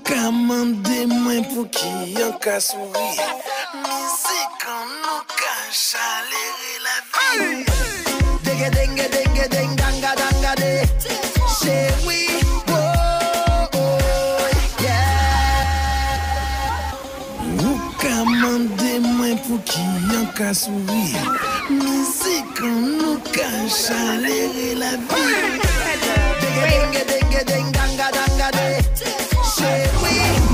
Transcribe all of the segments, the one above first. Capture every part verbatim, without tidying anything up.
Commandez moi pour qui en cas sourire. Musique en nous cas chaler la vie. Dengue dengue dengue dengue danga danga de. Chez oui, oh oh yeah. Vous commandez moi pour qui en cas sourire. Musique en nous cas chaler la vie. Dengue dengue dengue dengue danga danga de. Chez oui.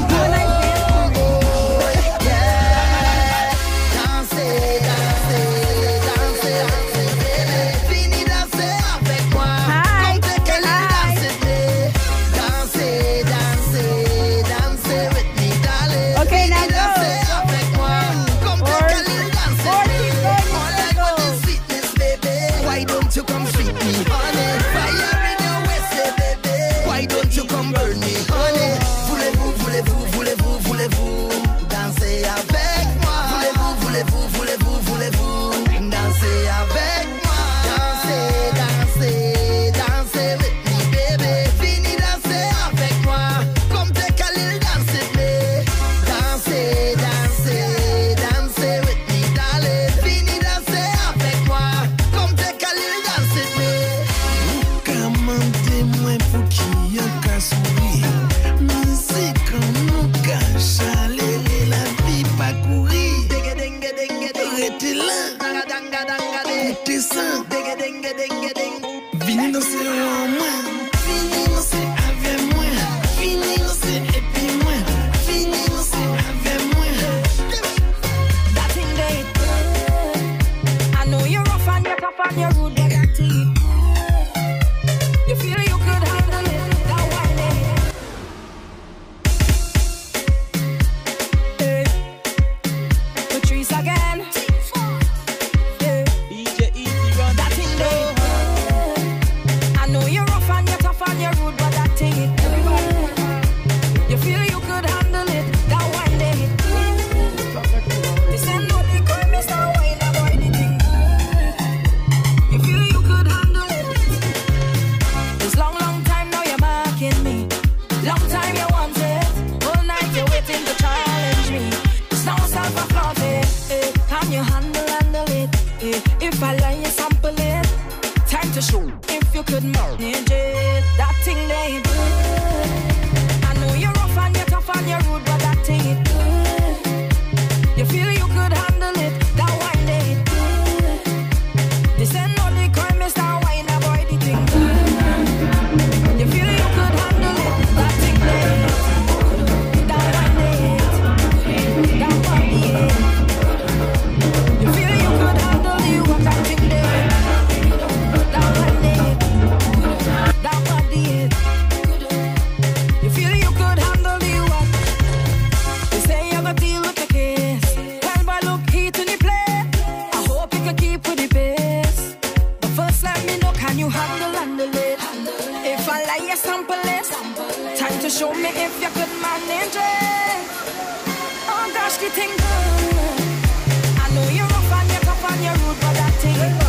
Show me if you could manage it. Oh gosh, the thing good. I know you're rough and you're tough and you're rude, but that thing